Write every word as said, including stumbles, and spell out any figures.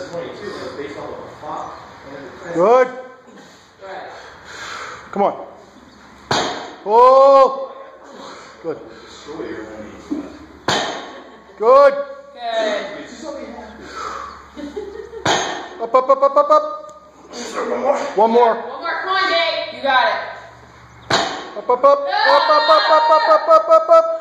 Good. Come on. Oh. Good. Good. Good. Up, up, up, up, up, up. One more. One more. One more. Come on, Jake. You got it. Up, up, up. Up, up, up, up, up, up, up, up, up.